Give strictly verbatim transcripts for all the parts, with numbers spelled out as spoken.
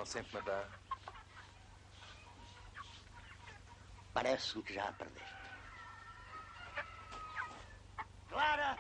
sempre, madame. Parece-me que já a perdeste. Clara!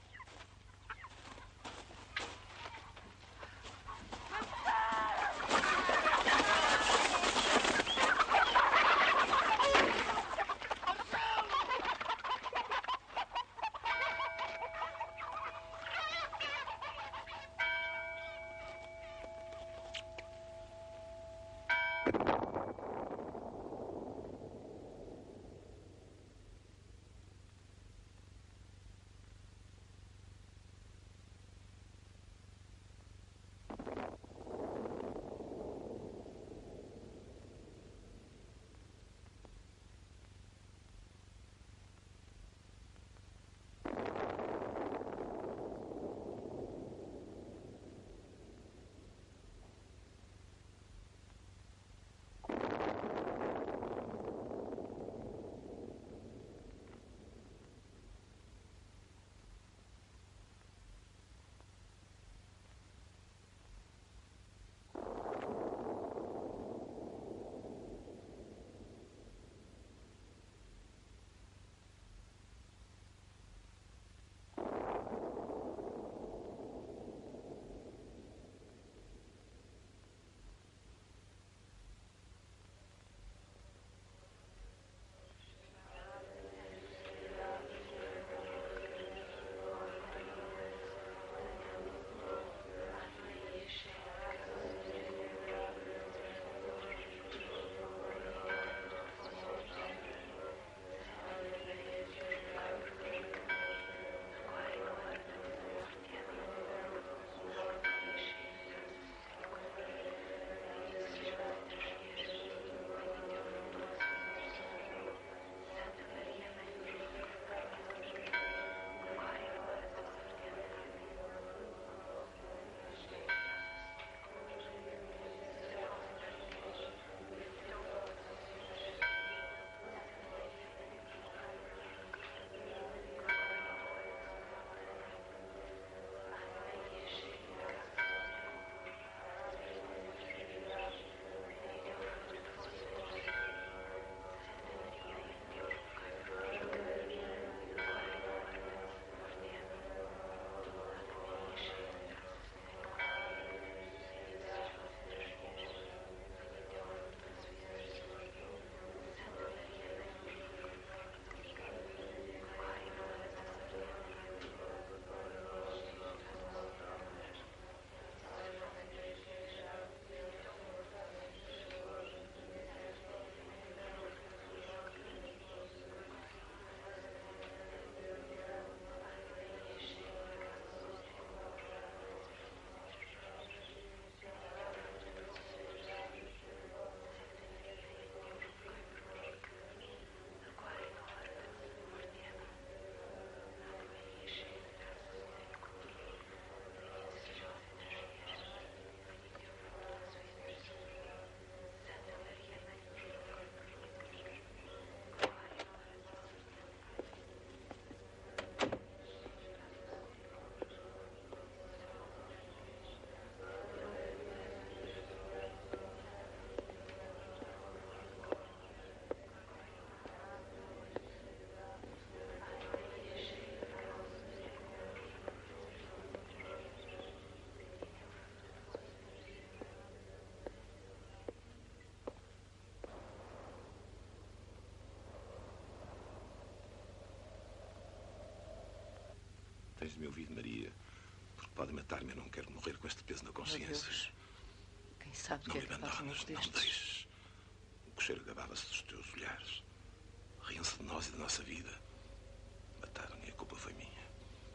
Tens de me ouvir, Maria, porque pode matar-me. Eu não quero morrer com este peso na consciência. Deus. Quem sabe o Não que me é que faz um abandones, erro não me destes? deixes. O cocheiro gabava-se dos teus olhares. Riam-se de nós e da nossa vida. Mataram-me e a culpa foi minha.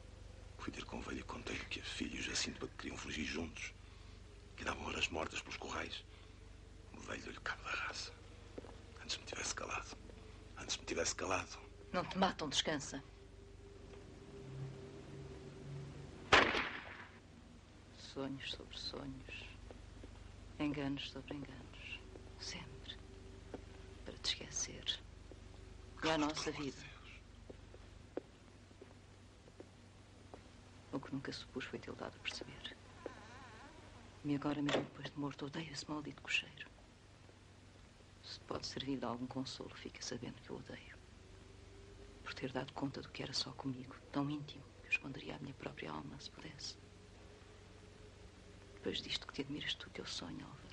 Fui ter com o velho e contei-lhe que a filha e o Jacinto queriam fugir juntos. Que davam horas mortas pelos corrais. O velho deu-lhe cabo da raça. Antes me tivesse calado. Antes me tivesse calado. Não te matam, descansa. Sonhos sobre sonhos. Enganos sobre enganos. Sempre. Para te esquecer. E a nossa vida. O que nunca supus foi tê-lo dado a perceber. E agora, mesmo depois de morto, odeio esse maldito cocheiro. Se pode servir de algum consolo, fica sabendo que o odeio. Por ter dado conta do que era só comigo, tão íntimo, que eu esconderia a minha própria alma, se pudesse. Depois disto que te admiras tu que eu sonho, Alva.